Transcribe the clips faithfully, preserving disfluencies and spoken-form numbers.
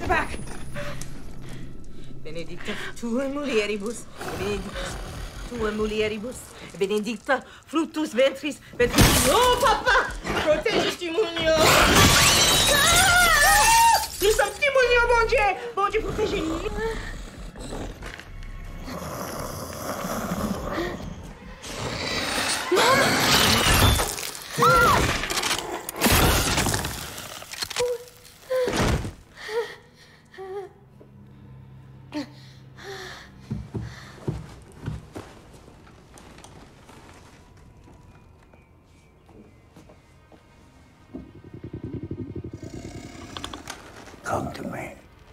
back. Benedicta, tu mulieribus, benedictus, tu mulieribus, benedicta, fructus ventris, ventris. Oh, papa! Protège Stimunio! Ah! Nous sommes Stimunio, bon Dieu! Bon Dieu, protégez-nous! Come to me.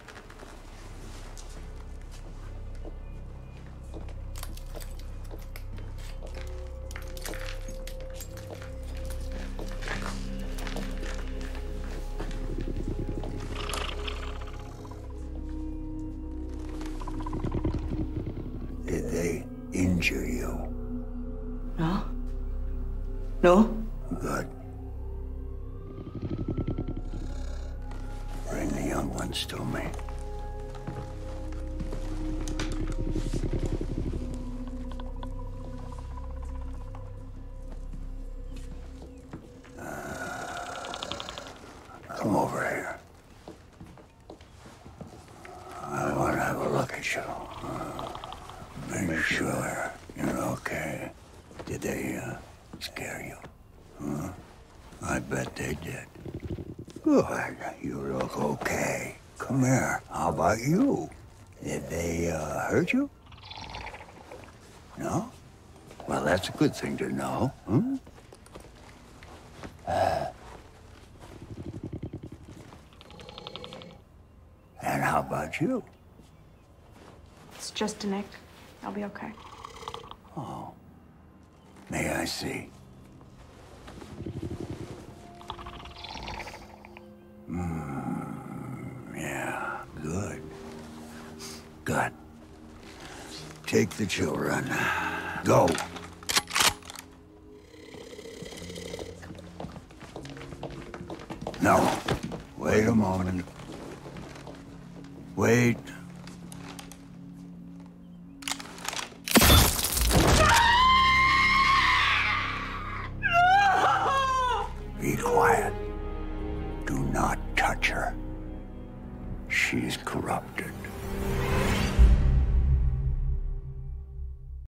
Did they injure you? No. No? Good. Bring the young ones to me. Come over here. I want to have a look at you. Uh, make sure you're okay. Did they uh, scare you? Huh? I bet they did. Good. You look okay. Come here. How about you? Did they uh, hurt you? No? Well, that's a good thing to know. Hmm? Uh, and how about you? It's just a nick. I'll be okay. Oh. May I see? Hmm. Yeah, good. Good. Take the children. Go. No. Wait a moment. Wait.